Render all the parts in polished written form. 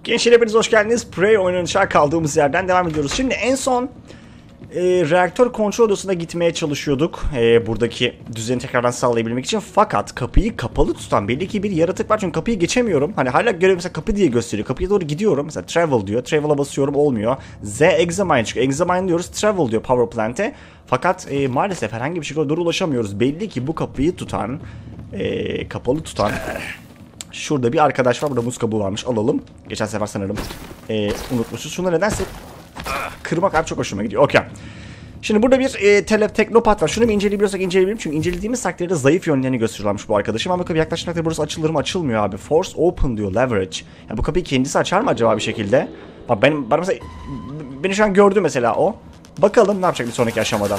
Gençler hepiniz hoş geldiniz. Prey oynanışa kaldığımız yerden devam ediyoruz. Şimdi en son reaktör kontrol odasına gitmeye çalışıyorduk. Buradaki düzeni tekrardan sağlayabilmek için. Fakat kapıyı kapalı tutan belli ki bir yaratık var. Çünkü kapıyı geçemiyorum. Hani hala görev mesela kapı diye gösteriyor. Kapıya doğru gidiyorum. Mesela travel diyor. Travel'a basıyorum, olmuyor. Z examine çıkıyor. Examine diyoruz. Travel diyor power plant'e. Fakat maalesef herhangi bir şekilde doğru ulaşamıyoruz. Belli ki bu kapıyı tutan, kapalı tutan şurada bir arkadaş var. Burada muz kabuğu varmış. Alalım. Geçen sefer sanırım unutmuşuz. Şunları nedense kırmak abi çok hoşuma gidiyor. Okey. Şimdi burada bir teknopat var. Şunu bir inceleyebiliyorsak inceleyebilirim. Çünkü incelediğimiz takdirde zayıf yönlerini gösteriyorlarmış bu arkadaşım. Ama kapı yaklaştığı takdirde burası açılır mı? Açılmıyor abi. Force open diyor. Leverage. Yani bu kapıyı kendisi açar mı acaba bir şekilde? Bak bana mesela beni şu an gördü mesela o. Bakalım ne yapacak bir sonraki aşamada.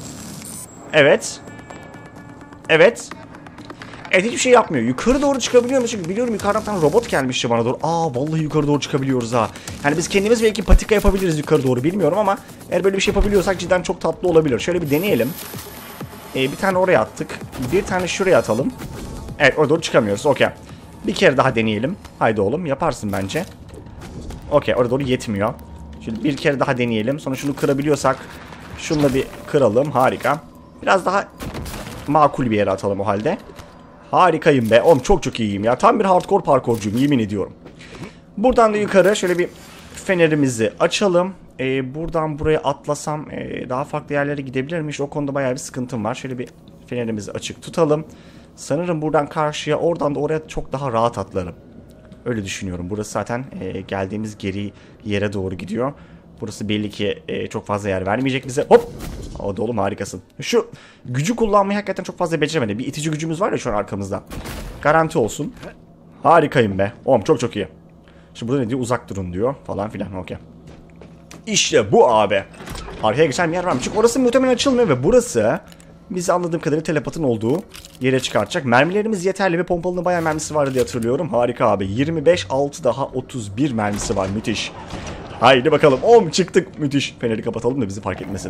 Evet. Evet. Evet, hiçbir şey yapmıyor. Yukarı doğru çıkabiliyor mu? Çünkü biliyorum yukarıdan robot gelmişti bana doğru. Vallahi yukarı doğru çıkabiliyoruz ha. Yani biz kendimiz belki patika yapabiliriz yukarı doğru, bilmiyorum ama eğer böyle bir şey yapabiliyorsak cidden çok tatlı olabilir. Şöyle bir deneyelim. Bir tane oraya attık. Bir tane şuraya atalım. Evet, oraya doğru çıkamıyoruz. Okey. Bir kere daha deneyelim. Haydi oğlum, yaparsın bence. Okey, oraya doğru yetmiyor. Şimdi bir kere daha deneyelim. Sonra şunu kırabiliyorsak şunu da bir kıralım. Harika. Biraz daha makul bir yere atalım o halde. Harikayım be. Oğlum çok iyiyim ya. Tam bir hardcore parkurcuyum, yemin ediyorum. Buradan da yukarı şöyle bir fenerimizi açalım. Buradan buraya atlasam daha farklı yerlere gidebilirmiş. O konuda bayağı bir sıkıntım var. Şöyle bir fenerimizi açık tutalım. Sanırım buradan karşıya, oradan da oraya çok daha rahat atlarım. Öyle düşünüyorum. Burası zaten geldiğimiz geri yere doğru gidiyor. Burası belli ki çok fazla yer vermeyecek bize. Hop! O da oğlum harikasın. Şu gücü kullanmayı hakikaten çok fazla beceremedi. Bir itici gücümüz var ya şu an arkamızda. Garanti olsun. Harikayım be. Oğlum çok iyi. Şimdi burada ne diyor? Uzak durun diyor. Falan filan. Okey. İşte bu abi. Arkaya geçen bir yer varmış. Çünkü orası muhtemelen açılmıyor ve burası bizi anladığım kadarıyla telepatın olduğu yere çıkartacak. Mermilerimiz yeterli ve pompalının bayağı mermisi vardı diye hatırlıyorum. Harika abi. 25, 6 daha 31 mermisi var. Müthiş. Haydi bakalım. Çıktık. Müthiş. Feneri kapatalım da bizi fark etmesin.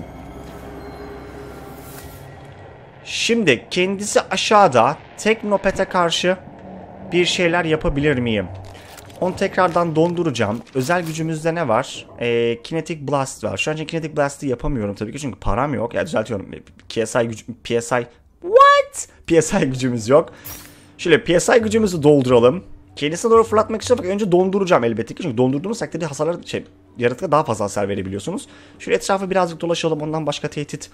Şimdi kendisi aşağıda. Teknopet'e karşı bir şeyler yapabilir miyim? Onu tekrardan donduracağım. Özel gücümüzde ne var? Kinetic Blast var. Şu an için Kinetic Blast'ı yapamıyorum tabii ki çünkü param yok. Ya düzeltiyorum. PSI gücümüz yok. Şöyle PSI gücümüzü dolduralım. Kendisine doğru fırlatmak için önce donduracağım elbette ki. Çünkü dondurduğumuz takdirde hasarlar yaratığa daha fazla hasar verebiliyorsunuz. Şöyle etrafı birazcık dolaşalım. Ondan başka tehdit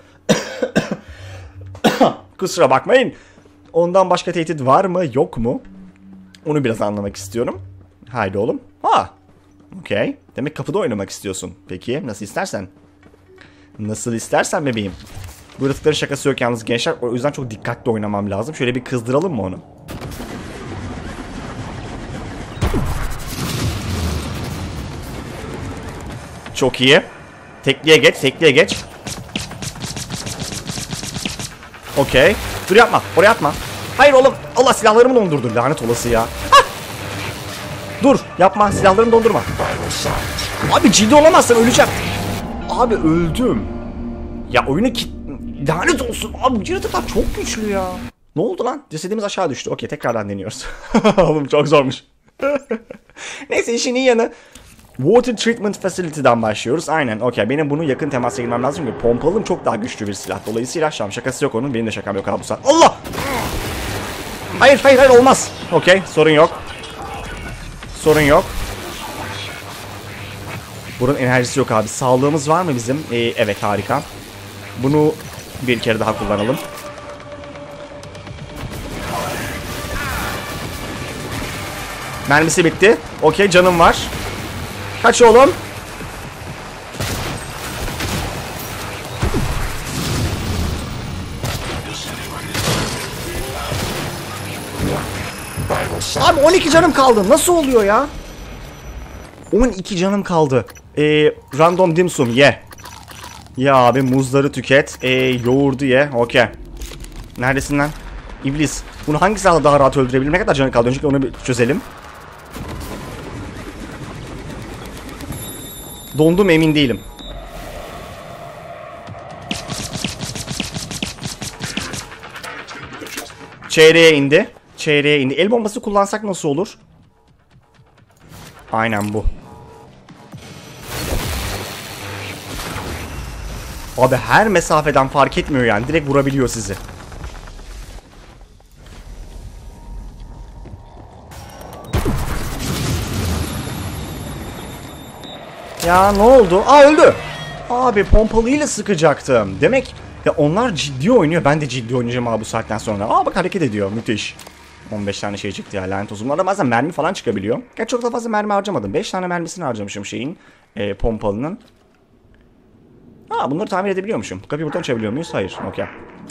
kusura bakmayın. Ondan başka tehdit var mı yok mu? Onu biraz anlamak istiyorum. Haydi oğlum. Okey. Demek kapıda oynamak istiyorsun. Peki nasıl istersen. Nasıl istersen bebeğim. Bu yaratıkların şakası yok yalnız gençler. O yüzden çok dikkatli oynamam lazım. Şöyle bir kızdıralım mı onu? Çok iyi. Tekliğe geç. Okey. Dur yapma. Oraya atma. Hayır oğlum. Allah, silahlarımı dondurdu. Lanet olası ya. Dur. Yapma. Silahlarımı dondurma. Abi ciddi olamazsın. Öleceğim. Abi öldüm. Ya oyunu lanet olsun. Abi bu yaratıklar çok güçlü ya. Ne oldu lan? Cesedimiz aşağı düştü. Okey, tekrardan deniyoruz. Oğlum çok zormuş. Neyse, işin iyi yanı. Water Treatment Facility'den başlıyoruz. Aynen, okey. Benim bunu yakın temasa girmem lazım çünkü pompalım çok daha güçlü bir silah. Dolayısıyla şakası yok onun. Benim de şakam yok abi bu saat. Allah! Hayır olmaz. Okey, sorun yok. Bunun enerjisi yok abi. Sağlığımız var mı bizim? Evet, harika. Bunu bir kere daha kullanalım. Mermisi bitti. Okey, canım var. Kaç oğlum? Abi 12 canım kaldı. Nasıl oluyor ya? 12 canım kaldı. Random dimsum ye. Ya abi muzları tüket. Yoğurdu ye. Okey. Neredesin lan? İblis. Bunu hangi silahla daha rahat öldürebilirim? Ne kadar canı kaldı? Öncelikle onu bir çözelim. Dondum, emin değilim. Çeyreğe indi. El bombası kullansak nasıl olur? Aynen bu. Abi her mesafeden fark etmiyor yani. Direkt vurabiliyor sizi. Ya ne oldu? Aa, öldü. Abi pompalıyla sıkacaktım. Demek ya onlar ciddi oynuyor. Ben de ciddi oynayacağım abi bu saatten sonra. Aa bak, hareket ediyor. Müthiş. 15 tane şey çıktı ya, lanet olsun. Bunlarda bazen mermi falan çıkabiliyor. Gerçi çok da fazla mermi harcamadım. 5 tane mermisini harcamışım şeyin. Pompalının. Aa, bunları tamir edebiliyormuşum. Kapıyı buradan açabiliyor muyuz? Hayır. Okey.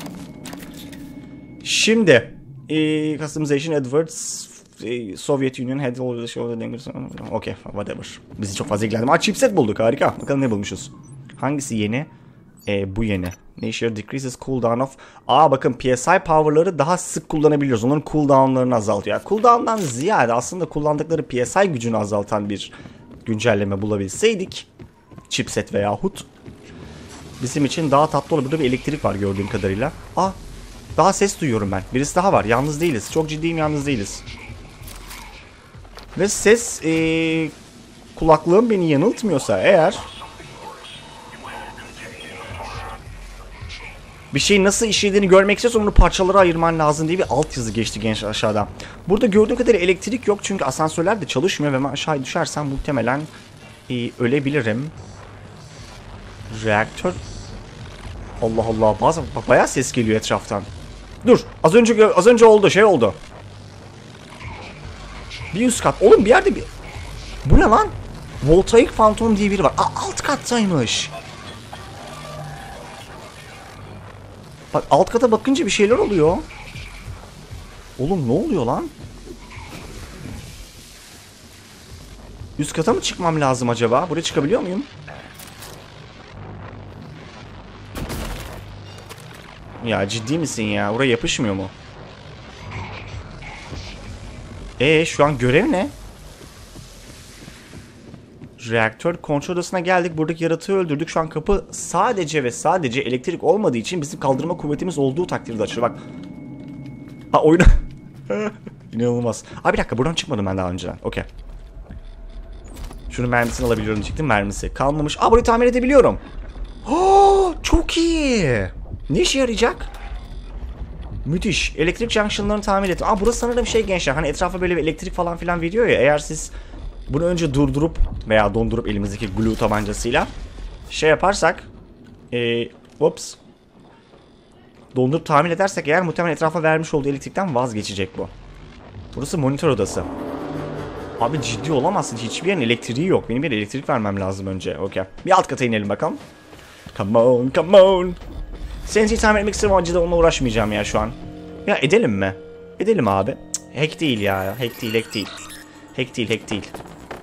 Şimdi Customization Edwards Soviet Union had already showed the language. Okay, whatever. Bizi çok fazla ilgilendim. Aa, chipset bulduk, harika. Bakalım ne bulmuşuz. Hangisi yeni? Bu yeni. Ne işe yarıyor? Decreases cooldown of. Aa bakın, PSI power'ları daha sık kullanabiliyoruz. Onların cooldown'larını azaltıyor. Yani cooldown'dan ziyade aslında kullandıkları PSI gücünü azaltan bir güncelleme bulabilseydik, chipset veyahut, bizim için daha tatlı olur. Burada bir elektrik var gördüğüm kadarıyla. Aa, daha ses duyuyorum ben. Birisi daha var. Yalnız değiliz. Çok ciddiyim, yalnız değiliz. Ve ses kulaklığım beni yanıltmıyorsa eğer, bir şeyin nasıl işlediğini görmek istiyorsan onu parçalara ayırman lazım diye bir altyazı geçti genç aşağıda. Burada gördüğüm kadarıyla elektrik yok çünkü asansörler de çalışmıyor ve ben aşağıya düşersem muhtemelen ölebilirim. Reaktör. Allah Allah, bak bayağı ses geliyor etraftan. Dur, az önce oldu, şey oldu. Bir üst kat. Oğlum bir yerde bir... Bu ne lan? Voltaik Phantom diye biri var. Aa, alt kattaymış. Bak, alt kata bakınca bir şeyler oluyor. Oğlum ne oluyor lan? Üst kata mı çıkmam lazım acaba? Buraya çıkabiliyor muyum? Ya ciddi misin ya? Oraya yapışmıyor mu? Şu an görev ne? Reaktör kontrol odasına geldik. Buradaki yaratığı öldürdük. Şu an kapı sadece ve sadece elektrik olmadığı için bizim kaldırma kuvvetimiz olduğu takdirde açılır. Bak. Ha, oyunu. İnanılmaz. Abi bir dakika, buradan çıkmadım ben daha önceden. Okey. Şunun mermisini alabiliyorum diyecektim. Mermisi kalmamış. Aa, burayı tamir edebiliyorum. Oh, çok iyi. Ne işe yarayacak? Müthiş. Elektrik junction'larını tamir ettim. Aa, burası sanırım şey gençler. Hani etrafa böyle bir elektrik falan filan veriyor ya. Eğer siz bunu önce durdurup veya dondurup elimizdeki glue tabancasıyla şey yaparsak, whoops, dondurup tamir edersek eğer, muhtemelen etrafa vermiş olduğu elektrikten vazgeçecek bu. Burası monitör odası. Abi ciddi olamazsın. Hiçbir yerin elektriği yok. Benim bir elektrik vermem lazım önce. Okey. Bir alt kata inelim bakalım. Come on, come on. Seni tamir etmek istedim ama cidden onunla uğraşmayacağım ya şu an. Ya edelim mi? Edelim abi. Cık, hack değil ya. Hack değil, hack değil. Hack değil, hack değil.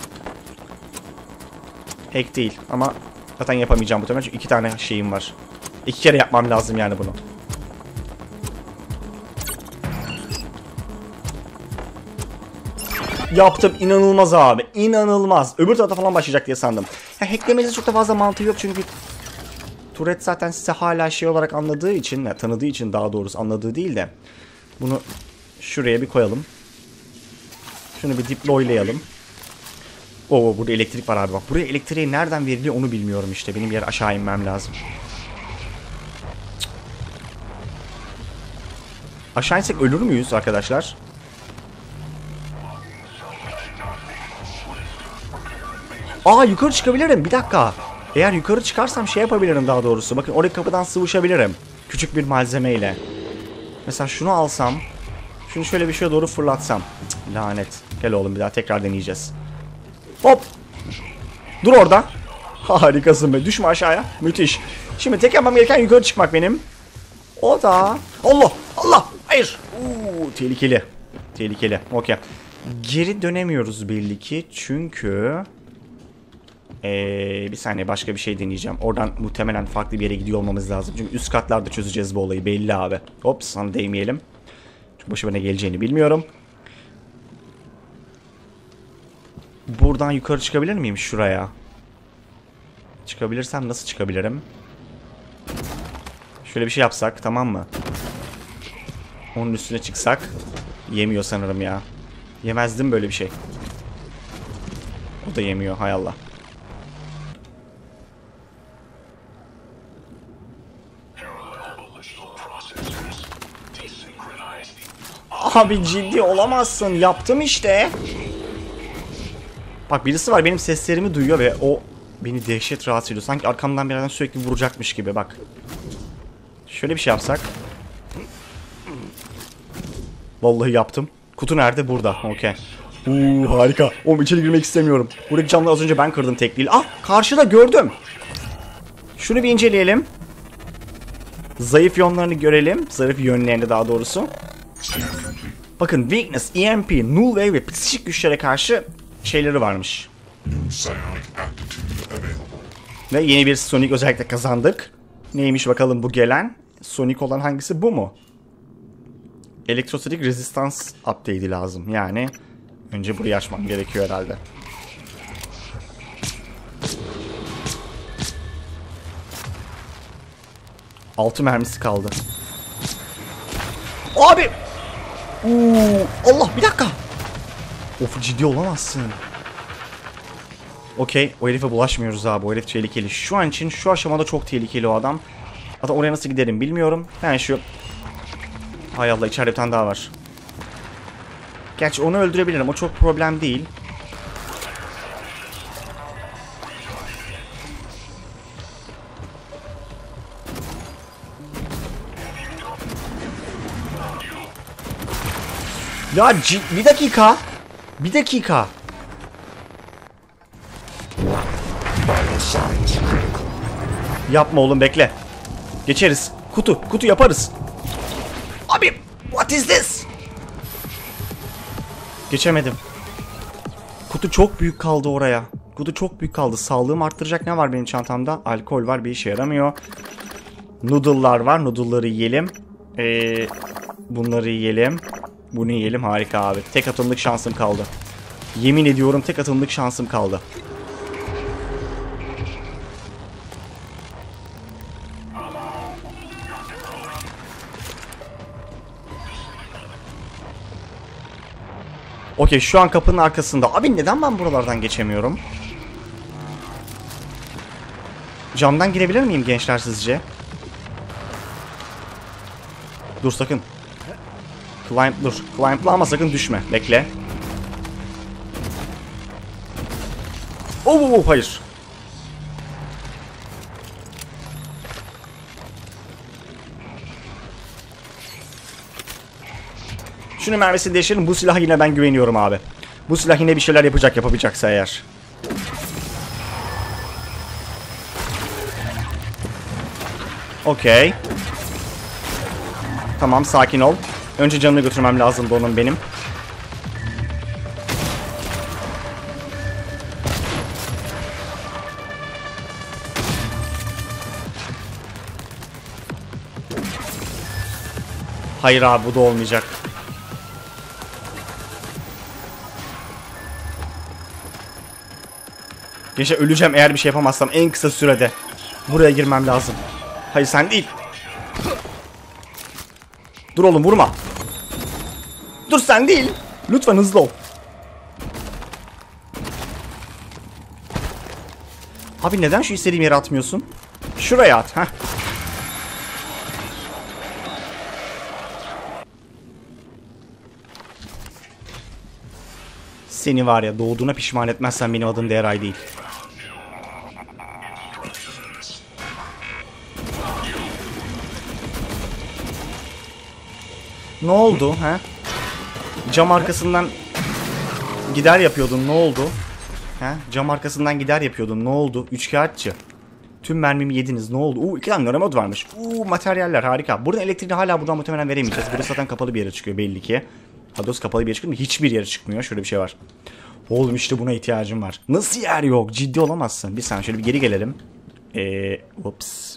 Hack değil ama zaten yapamayacağım muhtemelen çünkü 2 tane şeyim var. 2 kere yapmam lazım yani bunu. Yaptım, inanılmaz abi, inanılmaz. Öbür tarafa falan başlayacak diye sandım. Ya, hacklemesi çok da fazla mantığı yok çünkü Turret zaten size hala şey olarak anladığı için, tanıdığı için daha doğrusu, anladığı değil de. Bunu şuraya bir koyalım. Şunu bir deploylayalım. Oo, burada elektrik var abi bak. Buraya elektriği nereden veriliyor onu bilmiyorum işte. Benim bir yer aşağı inmem lazım. Aşağı insek ölür müyüz arkadaşlar? Aa, yukarı çıkabilirim. Bir dakika. Eğer yukarı çıkarsam şey yapabilirim daha doğrusu. Bakın, oraya kapıdan sıvışabilirim. Küçük bir malzemeyle. Mesela şunu alsam. Şunu şöyle bir şeye doğru fırlatsam. Cık, lanet. Gel oğlum, bir daha tekrar deneyeceğiz. Hop. Dur orada. Harikasın be. Düşme aşağıya. Müthiş. Şimdi tek yapmam gereken yukarı çıkmak benim. O da. Allah. Allah. Hayır. Tehlikeli. Tehlikeli. Okey. Geri dönemiyoruz belli ki. Çünkü... bir saniye, başka bir şey deneyeceğim. Oradan muhtemelen farklı bir yere gidiyor olmamız lazım. Çünkü üst katlarda çözeceğiz bu olayı. Belli abi. Hop, sana değmeyelim. Çünkü başıma ne geleceğini bilmiyorum. Buradan yukarı çıkabilir miyim şuraya? Çıkabilirsem nasıl çıkabilirim? Şöyle bir şey yapsak, tamam mı? Onun üstüne çıksak. Yemiyor sanırım ya. Yemezdim böyle bir şey. O da yemiyor, hay Allah. Abi ciddi olamazsın. Yaptım işte. Bak birisi var benim seslerimi duyuyor ve o beni dehşet rahatsız ediyor. Sanki arkamdan bir yerden sürekli vuracakmış gibi bak. Şöyle bir şey yapsak. Vallahi yaptım. Kutu nerede? Burada. Okey. Harika. Oğlum içeri girmek istemiyorum. Buradaki camları az önce ben kırdım tekliyle. Ah karşıda gördüm. Şunu bir inceleyelim. Zayıf yönlerini görelim. Zayıf yönlerini daha doğrusu. Bakın Weakness, EMP, Null Wave ve psikik güçlere karşı şeyleri varmış. Ve yeni bir Sonic özellikle kazandık. Neymiş bakalım bu gelen? Sonic olan hangisi, bu mu? Elektrostatik Resistance Update'i lazım. Yani önce burayı açmam gerekiyor herhalde. Altı mermisi kaldı. Abi! Allah bir dakika. Of ciddi olamazsın. Okey, o herife bulaşmıyoruz abi. O herif tehlikeli. Şu an için şu aşamada çok tehlikeli o adam. Hatta oraya nasıl giderim bilmiyorum. Ben şu... Hay Allah, içeride bir tane daha var. Gerçi onu öldürebilirim. O çok problem değil. Ya bir dakika. Bir dakika. Yapma oğlum, bekle. Geçeriz. Kutu yaparız. Abi what is this? Geçemedim. Kutu çok büyük kaldı oraya. Kutu çok büyük kaldı. Sağlığımı arttıracak ne var benim çantamda? Alkol var, bir işe yaramıyor. Noodle'lar var. Noodle'ları yiyelim. Bunları yiyelim. Bunu yiyelim, harika abi. Tek atımlık şansım kaldı. Yemin ediyorum tek atımlık şansım kaldı. Okey, şu an kapının arkasında. Abi neden ben buralardan geçemiyorum? Camdan girebilir miyim gençler sizce? Dur sakın. Dur. Climb'la ama sakın düşme. Bekle. Hayır. Şunu mermisini değiştirelim. Bu silaha yine ben güveniyorum abi. Bu silah yine bir şeyler yapabileceksa eğer. Okey. Tamam, sakin ol. Önce canını götürmem lazımdı onun benim. Hayır abi, bu da olmayacak. Gençler öleceğim eğer bir şey yapamazsam en kısa sürede. Buraya girmem lazım. Hayır sen değil. Dur oğlum, vurma. Dur sen değil. Lütfen hızlı ol. Abi neden şu istediğim yere atmıyorsun? Şuraya at. Heh. Seni var ya, doğduğuna pişman etmezsen benim adım Deray değil. Ne oldu ha? Cam arkasından gider yapıyordun, ne oldu? Ha? Cam arkasından gider yapıyordun, ne oldu? Üçkağıtçı. Tüm mermimi yediniz, ne oldu? 2 tane nöremod varmış. Materyaller harika. Buradan elektriğini hala buradan muhtemelen veremeyeceğiz. Burası zaten kapalı bir yere çıkıyor belli ki. Hados kapalı bir yere çıkıyor mu? Hiçbir yere çıkmıyor. Şöyle bir şey var. Oğlum işte buna ihtiyacım var. Nasıl yer yok? Ciddi olamazsın. Bir saniye şöyle bir geri gelelim. Ups.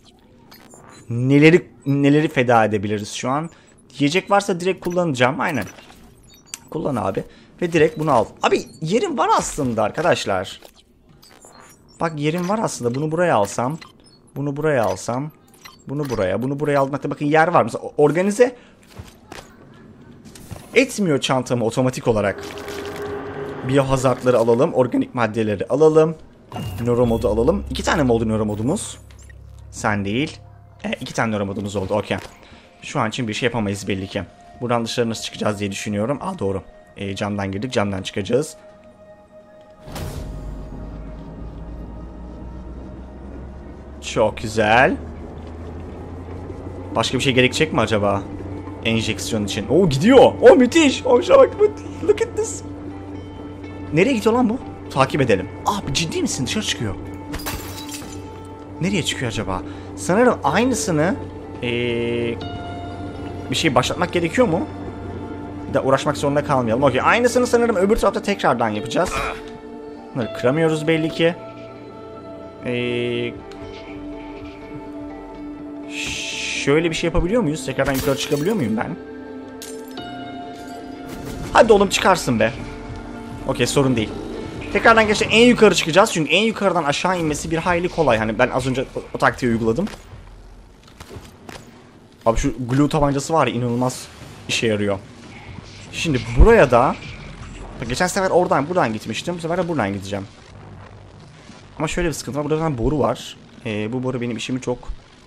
Neleri feda edebiliriz şu an? Yiyecek varsa direkt kullanacağım. Aynen. Kullan abi. Ve direkt bunu al. Abi yerim var aslında arkadaşlar. Bak yerim var aslında. Bunu buraya alsam. Bunu buraya alsam. Bunu buraya almakta bakın yer var. Mesela organize etmiyor çantamı otomatik olarak. Biohazardları alalım. Organik maddeleri alalım. Nöromodu alalım. 2 tane mi oldu nöromodumuz? Sen değil. 2 tane nöromodumuz oldu. Okey. Şu an için bir şey yapamayız belli ki. Buradan dışarı nasıl çıkacağız diye düşünüyorum. Doğru. Camdan girdik. Camdan çıkacağız. Çok güzel. Başka bir şey gerekecek mi acaba? Enjeksiyon için. Gidiyor. Müthiş. Şuna bak. Look at this. Nereye gidiyor lan bu? Takip edelim. Abi ciddi misin? Dışarı çıkıyor. Nereye çıkıyor acaba? Sanırım aynısını bir şey başlatmak gerekiyor mu? Da uğraşmak zorunda kalmayalım. Okey. Aynısını sanırım öbür tarafta tekrardan yapacağız. Bunları kıramıyoruz belli ki. Şöyle bir şey yapabiliyor muyuz? Tekrardan yukarı çıkabiliyor muyum ben? Hadi oğlum çıkarsın be. Okey, sorun değil. Tekrardan gerçekten en yukarı çıkacağız. Çünkü en yukarıdan aşağı inmesi bir hayli kolay. Hani ben az önce o taktiği uyguladım. Abi şu glue tabancası var ya, inanılmaz işe yarıyor. Şimdi buraya da geçen sefer buradan gitmiştim. Bu sefer de buradan gideceğim. Ama şöyle bir sıkıntı var. Burada bir tane boru var. Bu boru benim işimi çok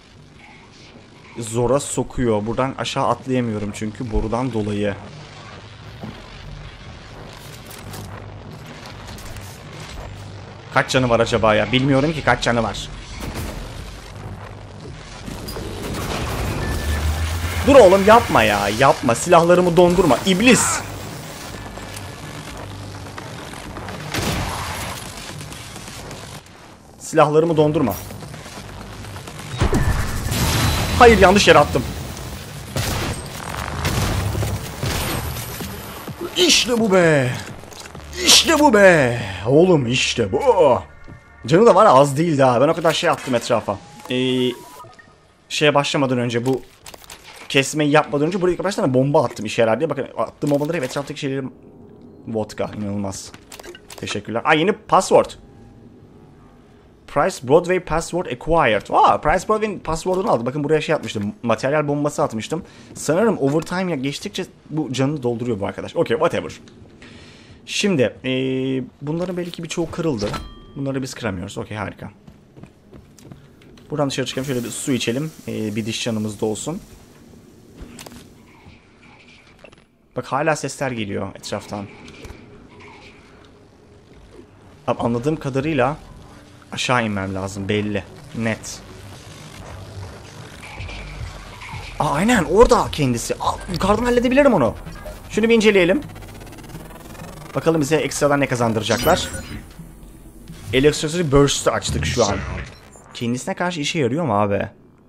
zora sokuyor. Buradan aşağı atlayamıyorum çünkü borudan dolayı. Kaç canı var acaba ya? Bilmiyorum ki kaç canı var. Dur oğlum, yapma ya. Yapma. Silahlarımı dondurma. İblis. Silahlarımı dondurma. Hayır, yanlış yere attım. İşte bu be. İşte bu be. Oğlum işte bu. Canı da var, az değil daha. Ben o kadar şey attım etrafa. Şeye başlamadan önce, bu kesmeyi yapmadan önce buraya birkaç tane bomba attım işe yarar diye. Bakın attığım bombaları hep etraftaki şeyleri... Vodka, inanılmaz. Teşekkürler. Yeni password. Price Broadway password acquired. Price Broadway'in password'unu aldı. Bakın buraya şey atmıştım. Materyal bombası atmıştım. Sanırım overtime geçtikçe bu canını dolduruyor bu arkadaş. Okey, whatever. Şimdi bunların belki birçoğu kırıldı. Bunları biz kıramıyoruz. Okey, harika. Buradan dışarı çıkalım. Şöyle bir su içelim. Bir diş canımız da olsun. Bak hala sesler geliyor etraftan. Abi, anladığım kadarıyla aşağı inmem lazım belli. Net. Aynen orada kendisi. Yukarıdan halledebilirim onu. Şunu bir inceleyelim. Bakalım bize ekstradan ne kazandıracaklar. Electricity Burst'ı açtık şu an. Kendisine karşı işe yarıyor mu abi?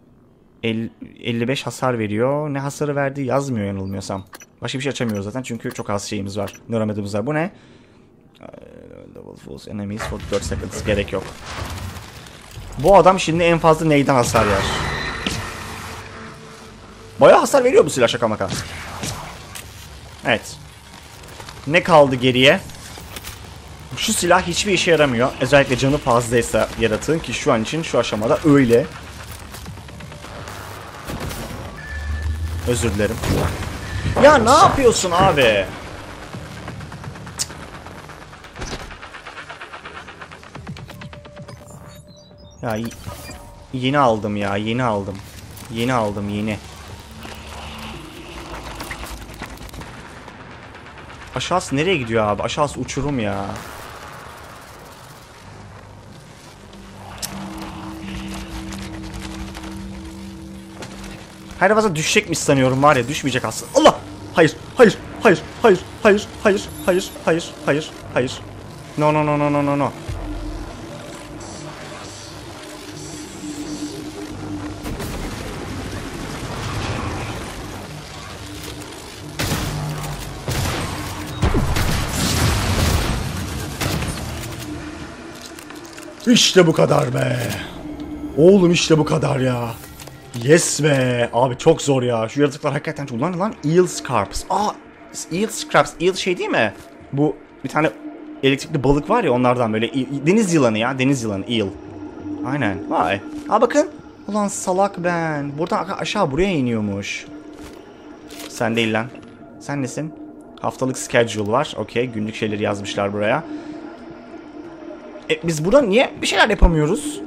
55 hasar veriyor. Ne hasarı verdiği yazmıyor yanılmıyorsam. Başka bir şey açamıyoruz zaten çünkü çok az şeyimiz var. Nöromedimiz var. Bu ne? Double Fools Enemies for 4 seconds. Gerek yok. Bu adam şimdi en fazla neyden hasar yer? Bayağı hasar veriyor bu silah, şaka maka. Evet. Ne kaldı geriye? Şu silah hiçbir işe yaramıyor. Özellikle canı fazlaysa yaratığın, ki şu an için şu aşamada öyle. Özür dilerim. Ya ne yapıyorsun abi? Ya yeni aldım ya, yeni aldım. Yeni aldım, yeni. Aşağısı nereye gidiyor abi? Aşağısı uçurum ya. Her fazla düşecekmiş sanıyorum, var ya, düşmeyecek aslında. Allah! Hayır, hayır, hayır, hayır, hayır, hayır, hayır, hayır, hayır, hayır. No, no, no, no, no, no, no. İşte bu kadar be. Oğlum işte bu kadar ya. Yes be. Abi çok zor ya. Şu yaratıklar hakikaten çok. Lan Eel Scraps. Eel Scraps. Eel şey değil mi? Bu bir tane elektrikli balık var ya, onlardan böyle. Deniz yılanı ya. Deniz yılanı. Eel. Aynen. Vay. Bakın. Ulan salak ben. Buradan aşağı buraya iniyormuş. Sen değil lan. Sen nesin? Haftalık schedule var. Okey. Günlük şeyleri yazmışlar buraya. Biz burada niye bir şeyler yapamıyoruz?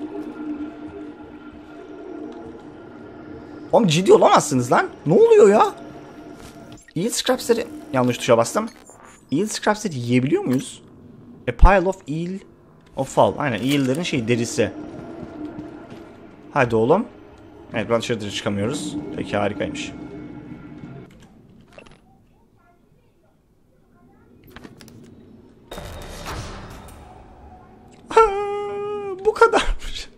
Oğlum ciddi olamazsınız lan. Ne oluyor ya? Eel scraps'leri... Yanlış tuşa bastım. Eel scraps'leri yiyebiliyor muyuz? A pile of eel of fall. Aynen eel'lerin derisi. Hadi oğlum. Evet buradan dışarı çıkamıyoruz. Peki harikaymış. Bu kadarmış.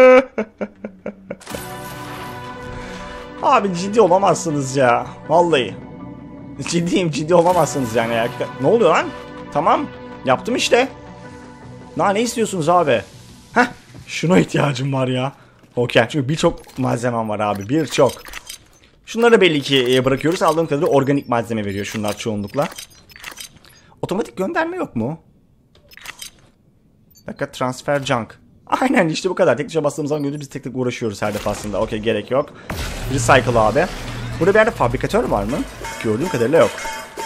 Abi ciddi olamazsınız ya. Vallahi. Ciddiyim, ciddi olamazsınız yani. Ne oluyor lan? Tamam. Yaptım işte. Daha ne istiyorsunuz abi? Heh. Şuna ihtiyacım var ya. Okey. Çünkü birçok malzemem var abi. Birçok. Şunları belli ki bırakıyoruz. Aldığım kadarıyla organik malzeme veriyor şunlar çoğunlukla. Otomatik gönderme yok mu? Dakika transfer junk. Aynen işte bu kadar. Tek tuşa bastığımız zaman gördüğünüz biz tek tek uğraşıyoruz her defasında. Okey gerek yok. Recycle abi. Burada bir yerde fabrikatör var mı? Gördüğüm kadarıyla yok.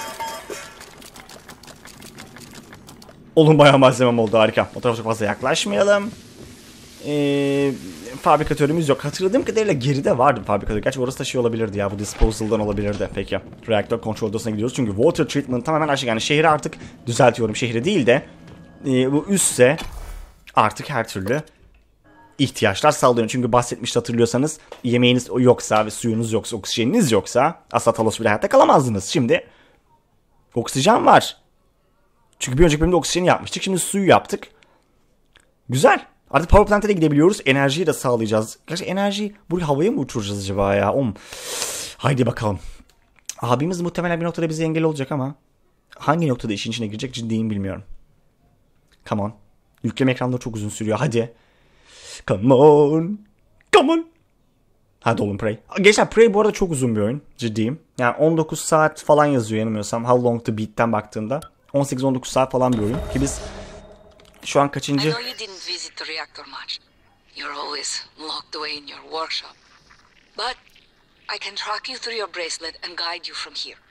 Oğlum bayağı malzemem oldu harika. O tarafa çok fazla yaklaşmayalım. Fabrikatörümüz yok. Hatırladığım kadarıyla geride vardı fabrikatör. Gerçi orası da şey olabilirdi ya. Bu disposal'dan olabilirdi. Peki. Reaktör kontrol odasına gidiyoruz. Çünkü water treatment tamamen aşağı. Yani şehri artık düzeltiyorum. Şehri değil de bu üstse artık her türlü ihtiyaçlar sağlanıyor. Çünkü bahsetmişti hatırlıyorsanız yemeğiniz yoksa ve suyunuz yoksa, oksijeniniz yoksa asla Talos bile hayatta kalamazdınız. Şimdi oksijen var. Çünkü bir önceki bölümde oksijeni yapmıştık. Şimdi suyu yaptık. Güzel. Artık power plant'e de gidebiliyoruz. Enerjiyi de sağlayacağız. Gerçi enerjiyi buraya havaya mı uçuracağız acaba ya? Haydi bakalım. Abimiz muhtemelen bir noktada bize engel olacak ama hangi noktada işin içine girecek ciddiyim bilmiyorum. Come on. Yükleme ekranları çok uzun sürüyor. Hadi. Come on. Come on. Hadi oğlum Prey. Gençler Prey bu arada çok uzun bir oyun. Ciddiyim. Yani 19 saat falan yazıyor yanılmıyorsam. How long to beat'ten baktığımda. 18-19 saat falan bir oyun. Ki biz şu an kaçıncı? I know you didn't visit the reactor much. You're always locked away in your workshop. But I can track you through your bracelet and guide you from here.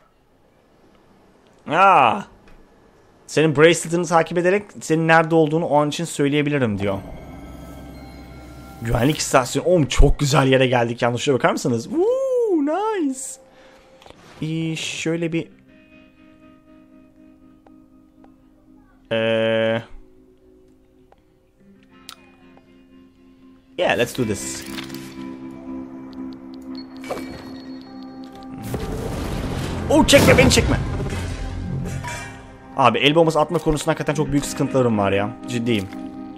Senin bracelet'ını takip ederek senin nerede olduğunu o an için söyleyebilirim diyor. Güvenlik istasyonu. Oğlum çok güzel yere geldik. Yanlışlığa bakar mısınız? Woo, nice. Şöyle bir yeah, let's do this. Çekme beni çekme. Abi el bombası atma konusunda hakikaten çok büyük sıkıntılarım var ya. Ciddiyim.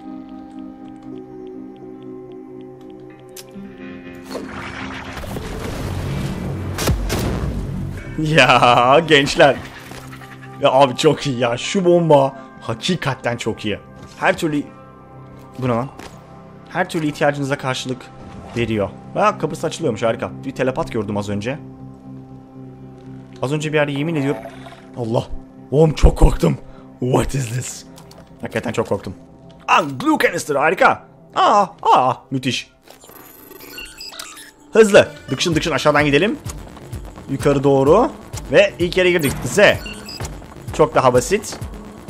Ya gençler. Ya abi çok iyi ya. Şu bomba hakikaten çok iyi. Her türlü... Bu ne lan? Her türlü ihtiyacınıza karşılık veriyor. Kapısı açılıyormuş harika. Bir telepat gördüm az önce. Az önce bir yerde yemin ediyorum. Allah. Oğlum çok korktum. What is this? Hakikaten çok korktum. Glue canister harika. Müthiş. Hızlı. Dıkşın aşağıdan gidelim. Yukarı doğru. Ve ilk yere girdik. Z. Çok daha basit.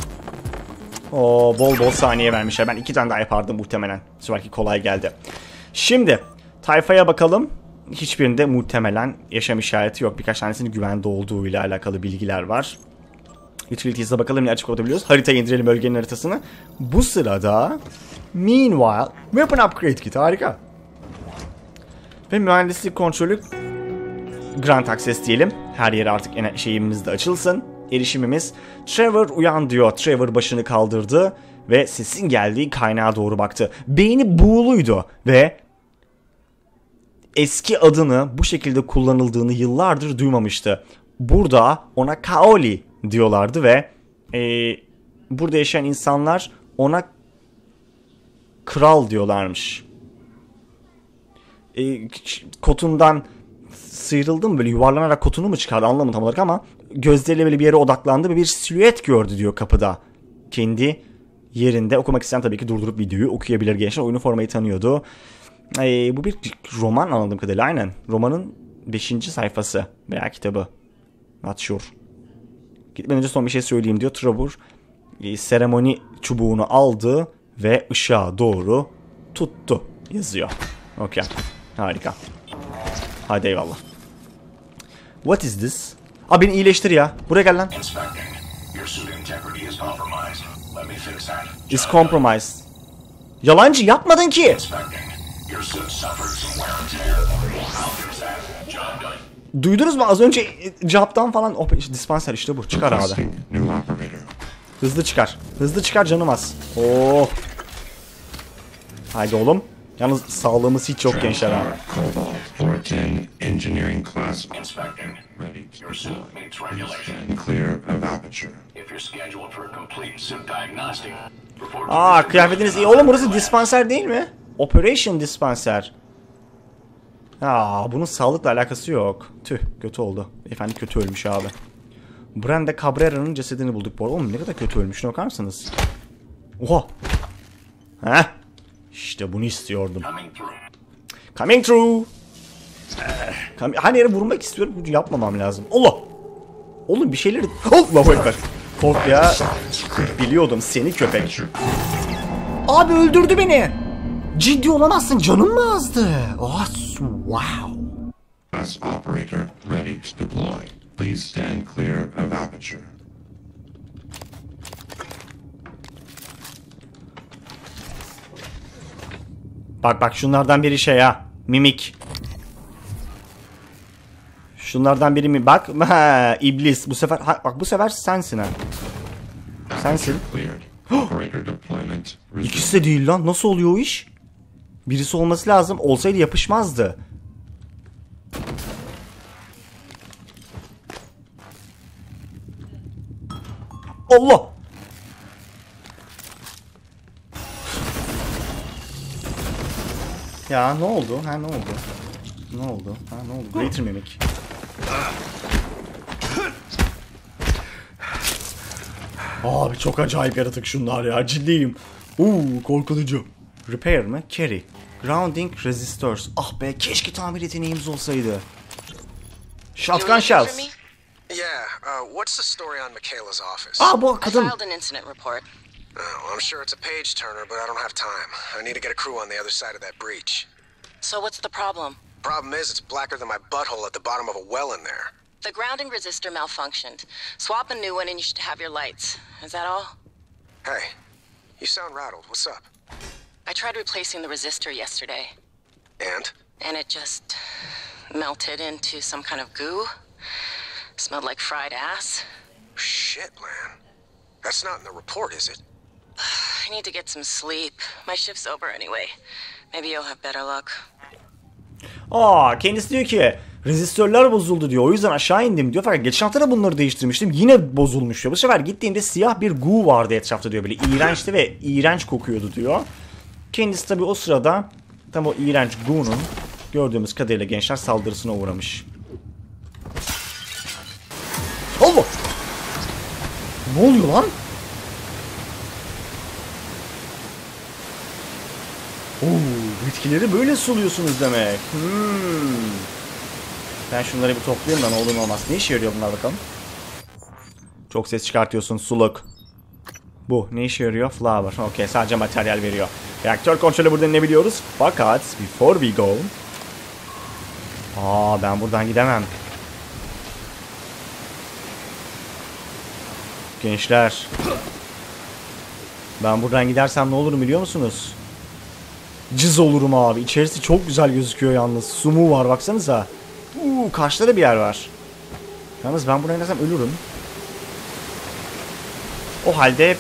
Bol saniye vermişler. Ben 2 tane daha yapardım muhtemelen. Sonraki kolay geldi. Şimdi tayfaya bakalım. Hiçbirinde muhtemelen yaşam işareti yok. Birkaç tanesinin güvende olduğu ile alakalı bilgiler var. Utilities'e bakalım ne açık olabiliyoruz. Haritayı indirelim, bölgenin haritasını. Bu sırada meanwhile weapon upgrade kit harika. Ve mühendislik kontrolü Grant Access diyelim. Her yere artık şeyimiz de açılsın. Erişimimiz. Trevor uyan diyor. Trevor başını kaldırdı ve sesin geldiği kaynağa doğru baktı. Beyni buğuluydu ve eski adını bu şekilde kullanıldığını yıllardır duymamıştı. Burada ona Kaoli diyorlardı ve burada yaşayan insanlar ona kral diyorlarmış. Kotundan sıyrıldı mı böyle yuvarlanarak kotunu mu çıkardı anlamadım tam olarak ama gözleriyle böyle bir yere odaklandı ve bir silüet gördü diyor kapıda. Kendi yerinde. Okumak isteyen tabii ki durdurup videoyu okuyabilir gençler. Oyunu formayı tanıyordu. Bu bir roman anladığım kadarıyla aynen. Romanın 5. sayfası veya kitabı. Not sure. Gitmeden önce son bir şey söyleyeyim diyor. Trevor seremoni çubuğunu aldı ve ışığa doğru tuttu yazıyor. Okey. Harika. Hadi eyvallah. What is this? Abi beni iyileştir ya. Buraya gel lan. Is compromised. Yalancı yapmadın ki. Duydunuz mu az önce cevaptan falan dispanser işte bu. Çıkar abi. Hızlı çıkar. Hızlı çıkar canım az. Oh. Haydi oğlum. Yalnız sağlığımız hiç yok gençler abi. Aa, kıyafetiniz iyi. Oğlum burası dispanser değil mi? Operation dispanser. Aa, bunun sağlıkla alakası yok. Tüh, kötü oldu. Efendi kötü ölmüş abi. Brenda Cabrera'nın cesedini bulduk bu arada. Oğlum ne kadar kötü ölmüş, bakar mısınız? Oha. Heh. İşte bunu istiyordum. Coming through. Hani yere vurmak istiyorum. Yapmamam lazım. Allah. Oğlum bir şeyleri... Allahu ekber. Kork ya. Biliyordum seni köpek. Abi öldürdü beni. Ciddi olamazsın. Canım mı azdı? Oh, wow. Operator ready to deploy. Please stand clear of aperture. Bak şunlardan biri şey ha. Mimik. Şunlardan biri mi? Bak. Ha, iblis. Bu sefer bak bu sefer sensin ha. Sensin. İkisi de değil lan. Nasıl oluyor o iş? Birisi olması lazım. Olsaydı yapışmazdı. Allah. Ya ne oldu? Ha ne oldu? Ne oldu? Ha ne oldu? Greater Mimic. Abi çok acayip yaratık şunlar ya. Ciddiyim. Korkutucu. Repair mi? Carry. Grounding resistors. Ah be, keşke tamir yeteneğimiz olsaydı. Shotgun shells. Yeah, what's the story on Michaela's office? Bu kadın. I filed an incident report. Oh, I'm sure it's a page turner, but I don't have time. I need to get a crew on the other side of that breach. So what's the problem? Problem is, it's blacker than my butthole at the bottom of a well in there. The grounding resistor malfunctioned. Swap a new one and you should have your lights. Is that all? Hey, you sound rattled. What's up? I tried replacing the resistor yesterday. And it just melted into some kind of goo. Smelled like fried ass. Shit, man. That's not in the report, is it? I need to get some sleep. My shift's over anyway. Maybe you'll have better luck. Kendisi diyor ki rezistörler bozuldu diyor. O yüzden aşağı indim diyor. Fakat geçen hafta da bunları değiştirmiştim. Yine bozulmuş diyor. Bu sefer gittiğimde siyah bir goo vardı etrafta diyor. Böyle iğrençti ve iğrenç kokuyordu diyor. Kendisi tabi o sırada tam o iğrenç goo'nun gördüğümüz kadarıyla gençler saldırısına uğramış. Allah! Ne oluyor lan? Bitkileri böyle suluyorsunuz demek. Ben şunları bir toplayayım da ne olur ne olmaz. Ne işe yarıyor bunlar bakalım? Çok ses çıkartıyorsun suluk. Bu ne işe yarıyor? Flower. Okey, sadece materyal veriyor. Reaktör kontrolü burada ne biliyoruz? Fakat before we go. Ben buradan gidemem. Gençler. Ben buradan gidersem ne olur biliyor musunuz? Cız olurum abi. İçerisi çok güzel gözüküyor yalnız. Sumu var baksanıza. Karşıda da bir yer var. Yalnız ben buraya inersem ölürüm. O halde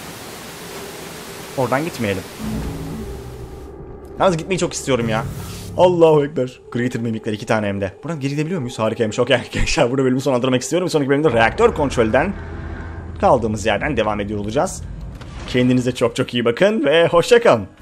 oradan gitmeyelim. Yalnız gitmeyi çok istiyorum ya. Allahu Ekber. Greater Mimic'ler 2 tane hem de. Buradan geri gidebiliyor muyuz? Harikaymış. Okey arkadaşlar, burada bölümü sonlandırmak istiyorum. Sonraki bölümde reaktör kontrolden kaldığımız yerden devam ediyor olacağız. Kendinize çok çok iyi bakın ve hoşça kalın.